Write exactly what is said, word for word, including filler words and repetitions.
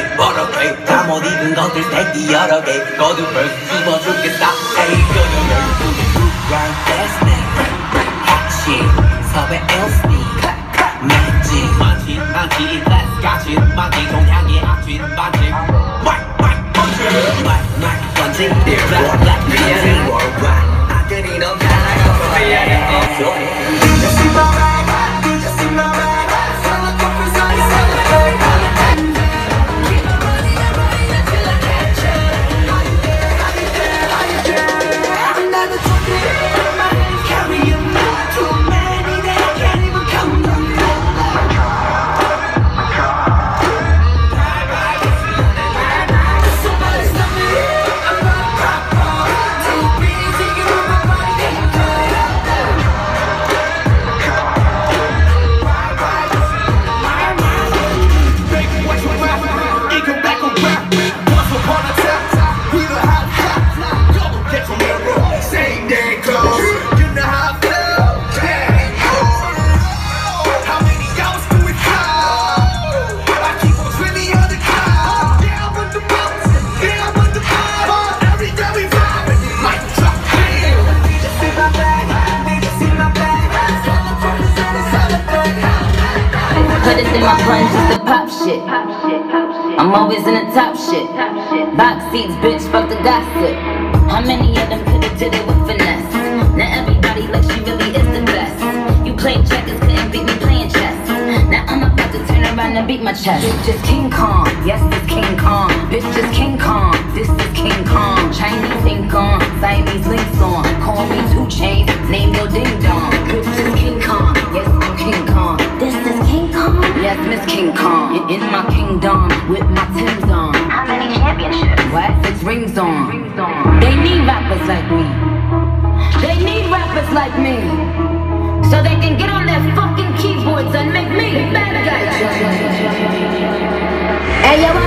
개 버럭해 잠옷 입은 것들 새끼 여러 개 거듭을 씹어 죽겠다 에이 요요요 Run fast 핵심 섭외 엘스니 맷지 많지 많지 이 클래스 같이 많지 동향의 악취 많지 마이크 마이크 펀치 마이크 마이크 펀치 블랙 블랙 미안해 worldwide 아들이 너 가라고 미안해 Just in my bag Just in my bag Summer coffee's on the celebrate Keep my money up right until I catch you How you there, how you there, how you there Another twenty in my hand Carry you more too many that I can't even count them Somebody's not me I'm not a pop pop Too busy, you know my body can't do Put it in my brain just to pop shit. I'm always in the top shit. Box seats, bitch, fuck the gossip. How many of them could've did it with finesse? Now everybody like she really is the best. You played checkers, couldn't beat me playing chess. Now I'm about to turn around and beat my chest. Bitch is King Kong, yes this King Kong. Bitch is King Kong, this is King Kong. Chinese ink on, Siamese links on. Call me two chains, name your ding dong. Bitch is King Kong, yes I'm King Kong. This is King Kong, yes Miss King Kong. In, in my kingdom, with my Timbs on. How many championships? What? Six rings on. Rings on. They need rappers like me. They need rappers like me. So they can get on their fucking keyboards and make me bad guys. Hey, yo,